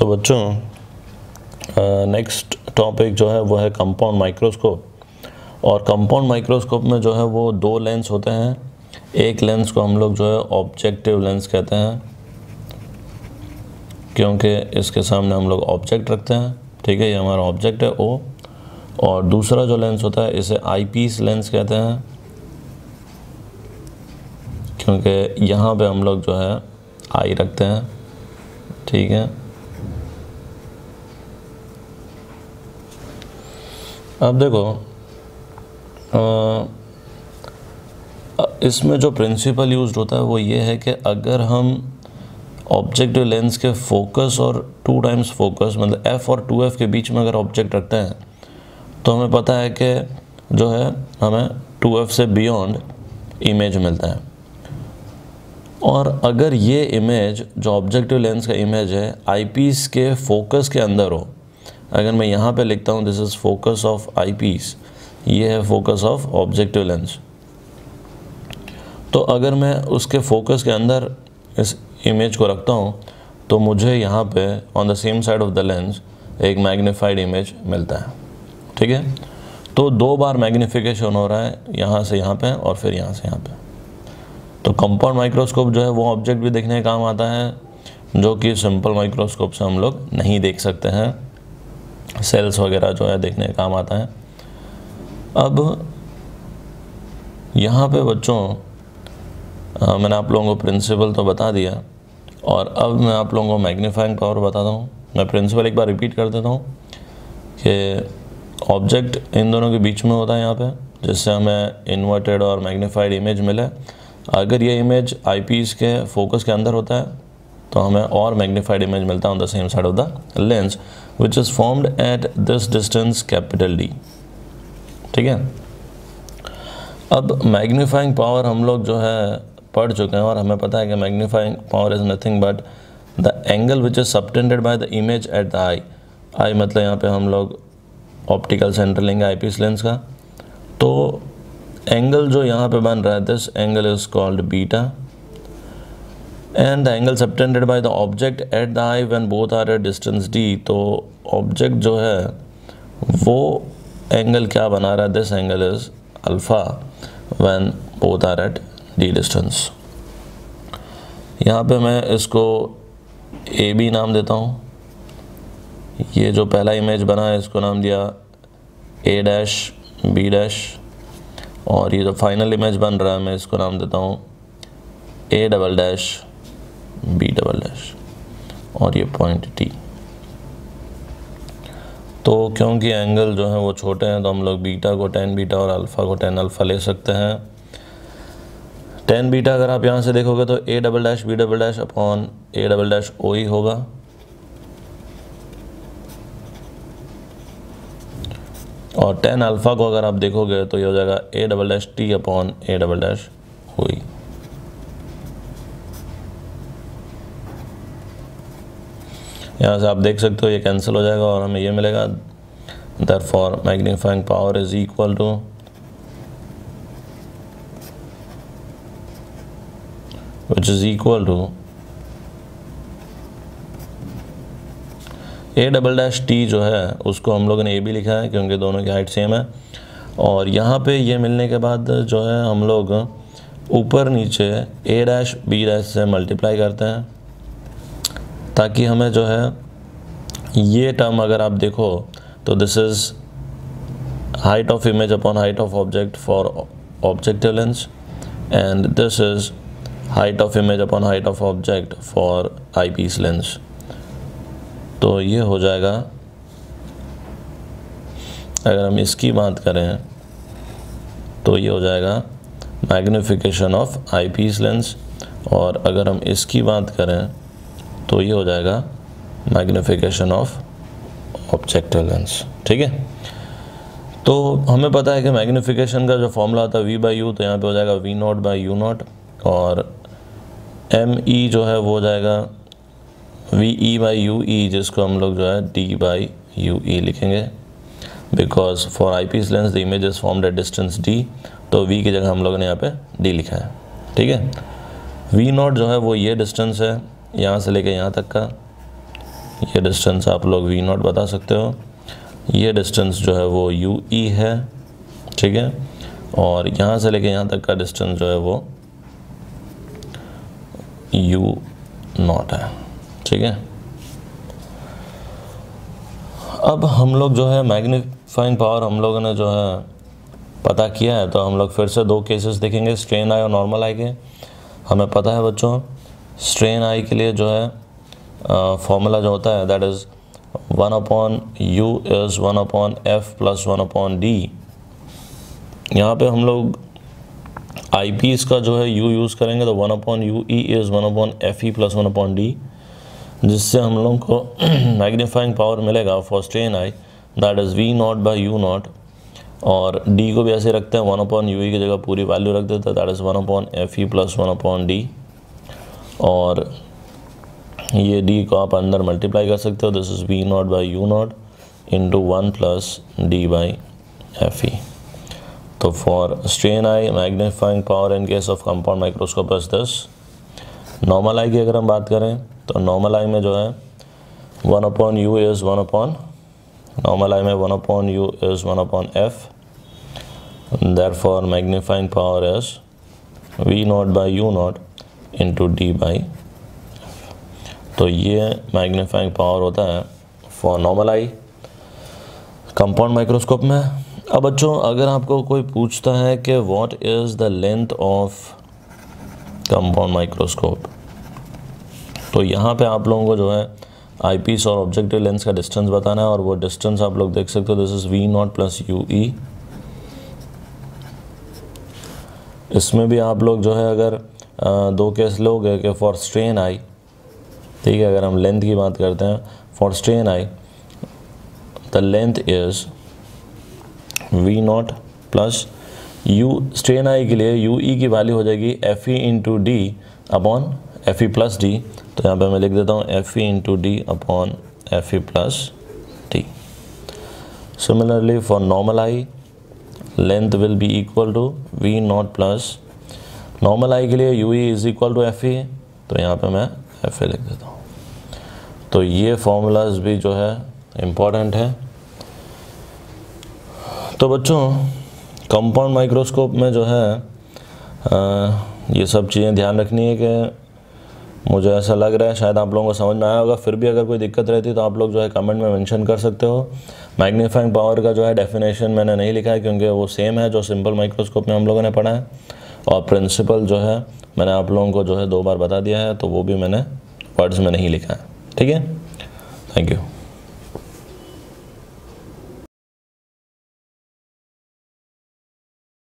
तो बच्चों next topic जो है वो है कंपाउंड माइक्रोस्कोप। और कंपाउंड माइक्रोस्कोप में जो है वो दो लेंस होते हैं। एक लेंस को हम लोग जो है ऑब्जेक्टिव लेंस कहते हैं, क्योंकि इसके सामने हम लोग ऑब्जेक्ट रखते हैं। ठीक है, ये हमारा ऑब्जेक्ट है ओ। और दूसरा जो लेंस होता है इसे आईपीस लेंस कहते हैं, क्योंकि यहाँ पे हम लोग जो है आई रखते हैं। ठीक है, अब देखो इसमें जो प्रिंसिपल यूज्ड होता है वो ये है कि अगर हम ऑब्जेक्टिव लेंस के फोकस और 2 टाइम्स फोकस मतलब f और 2f के बीच में अगर ऑब्जेक्ट रखते हैं तो हमें पता है कि जो है हमें 2f से बियॉन्ड इमेज मिलता है। और अगर ये इमेज जो ऑब्जेक्टिव लेंस का इमेज है आईपीस के फोकस के अंदर हो, अगर मैं यहाँ पे लिखता हूँ this is focus of eyepiece, ये है फोकस ऑफ ऑब्जेक्टिव लेंस, तो अगर मैं उसके फोकस के अंदर इस इमेज को रखता हूँ तो मुझे यहाँ पे on the same side of the lens एक मैग्नीफाइड इमेज मिलता है। ठीक है, तो 2 बार मैग्नीफिकेशन हो रहा है, यहाँ से यहाँ पे और फिर यहाँ से यहाँ पे। तो कंपाउंड माइक्रोस्कोप जो है वो ऑब्जेक्ट भी देखने का काम आता है जो कि सिंपल माइक्रोस्कोप से हम लोग नहीं देख सकते हैं। सेल्स वगैरह जो है देखने का काम आता है। अब यहाँ पे बच्चों मैंने आप लोगों को प्रिंसिपल तो बता दिया और अब मैं आप लोगों को मैग्नीफाइंग पावर बताता हूँ। मैं प्रिंसिपल एक बार रिपीट कर देता हूँ कि ऑब्जेक्ट इन दोनों के बीच में होता है यहाँ पे, जिससे हमें इन्वर्टेड और मैग्नीफाइड इमेज मिले। अगर ये इमेज आईपीस के फोकस के अंदर होता है तो हमें और मैग्नीफाइड इमेज मिलता है on the same side of the lens which is formed at this distance capital D. ठीक है, अब मैग्नीफाइंग पावर हम लोग जो है पढ़ चुके हैं और हमें पता है कि magnifying power is nothing but the angle which is subtended by the image at the eye. Eye मतलब यहाँ पे हम लोग ऑप्टिकल सेंटर लेंगे आईपीस लेंस का, तो एंगल जो यहाँ पे बन रहा है this angle is called beta and the angle subtended by the object at the eye when both are at distance D. तो ऑब्जेक्ट जो है वो एंगल क्या बना रहा है, this angle is alpha when both are at D distance. यहाँ पे मैं इसको ए बी नाम देता हूँ। ये जो पहला इमेज बना है इसको नाम दिया ए डैश बी डैश, और ये जो फाइनल इमेज बन रहा है मैं इसको नाम देता हूँ A double dash B double dash, और ये पॉइंट टी। तो क्योंकि एंगल जो है वो छोटे हैं तो हम लोग बीटा को tan बीटा और अल्फ़ा को tan अल्फ़ा ले सकते हैं। tan बीटा अगर आप यहाँ से देखोगे तो A double dash B double dash upon A double dash O ही होगा, और tan अल्फ़ा को अगर आप देखोगे तो ये हो जाएगा A double dash T upon A double dash O ही। यहाँ से आप देख सकते हो ये कैंसिल हो जाएगा और हमें ये मिलेगा therefore magnifying power is equal to which is equal to A double dash T जो है उसको हम लोगों ने ए भी लिखा है क्योंकि दोनों की हाइट सेम है। और यहाँ पे ये मिलने के बाद जो है हम लोग ऊपर नीचे ए डैश बी डैश से मल्टीप्लाई करते हैं ताकि हमें जो है ये टर्म अगर आप देखो तो this is height of image upon height of object for objective lens and this is height of image upon height of object for eyepiece lens. तो ये हो जाएगा, अगर हम इसकी बात करें तो ये हो जाएगा मैग्नीफिकेशन ऑफ आईपीस लेंस, और अगर हम इसकी बात करें तो ये हो जाएगा मैग्नीफिकेशन ऑफ ऑब्जेक्टिव लेंस। ठीक है, तो हमें पता है कि मैग्नीफिकेशन का जो फॉर्मूला आता है वी बाई यू, तो यहाँ पे हो जाएगा v naught by u naught, और एम ई जो है वो हो जाएगा v e by u e, जिसको हम लोग जो है डी बाई यू ई लिखेंगे because for eyepiece lens the image is formed at distance D, तो वी की जगह हम लोगों ने यहाँ पे डी लिखा है। ठीक है, वी नॉट जो है वो ये डिस्टेंस है यहाँ से लेके यहाँ तक का, ये डिस्टेंस आप लोग वी नॉट बता सकते हो। ये डिस्टेंस जो है वो यू ई है, ठीक है, और यहाँ से लेके यहाँ तक का डिस्टेंस जो है वो यू नॉट है, ठीक है। अब हम लोग जो है मैग्नीफाइंग पावर हम लोगों ने जो है पता किया है, तो हम लोग फिर से दो केसेस देखेंगे, स्ट्रेन आई और नॉर्मल आई के। हमें पता है बच्चों, स्ट्रेन आई के लिए जो है फॉर्मूला जो होता है that is 1/u is 1/f plus 1/d। यहाँ पे हम लोग आई पीस का जो है u यूज़ करेंगे, तो 1/u e is 1/fe plus 1/d, जिससे हम लोग को मैग्नीफाइंग पावर मिलेगा for strain eye that is v naught by u naught, और d को भी ऐसे रखते हैं 1/u e की जगह पूरी वैल्यू रख देते हैं, that is 1/fe plus 1/d, और ये d को आप अंदर मल्टीप्लाई कर सकते हो, this is v naught by u naught into 1 plus d by fe। तो for strain eye magnifying power in case of compound microscope is this. Normal eye की अगर हम बात करें तो नॉर्मल आई में जो है 1/u इज़ 1/, नॉर्मल आई में 1/u is 1/f, therefore magnifying power is v naught by u naught into d by. तो ये मैग्नीफाइंग पावर होता है for normal eye compound microscope में। अब बच्चों अगर आपको कोई पूछता है कि what is the length of compound microscope, तो यहाँ पे आप लोगों को जो है आईपीस और ऑब्जेक्टिव लेंस का डिस्टेंस बताना है, और वो डिस्टेंस आप लोग देख सकते हो, this is v naught plus u e. इसमें भी आप लोग जो है अगर दो केस लोगे कि फॉर स्ट्रेन आई, ठीक है, अगर हम लेंथ की बात करते हैं for strain eye the length is v naught plus u, strain eye के लिए यू ई की वैल्यू हो जाएगी f e into d upon f e plus d, तो यहाँ पे मैं लिख देता हूँ f e into d upon f e plus d. Similarly for normal eye length will be equal to v naught plus, normal eye के लिए u e is equal to F e, तो यहाँ पे मैं एफ ए लिख देता हूँ। तो ये फॉर्मूलाज भी जो है इम्पॉर्टेंट है। तो बच्चों कंपाउंड माइक्रोस्कोप में जो है ये सब चीज़ें ध्यान रखनी है कि मुझे ऐसा लग रहा है शायद आप लोगों को समझ में आया होगा। फिर भी अगर कोई दिक्कत रहती है तो आप लोग जो है कमेंट में मेंशन कर सकते हो। मैग्नीफाइंग पावर का जो है डेफिनेशन मैंने नहीं लिखा है क्योंकि वो सेम है जो सिंपल माइक्रोस्कोप में हम लोगों ने पढ़ा है, और प्रिंसिपल जो है मैंने आप लोगों को जो है 2 बार बता दिया है, तो वो भी मैंने वर्ड्स में नहीं लिखा है, ठीक है। Thank you.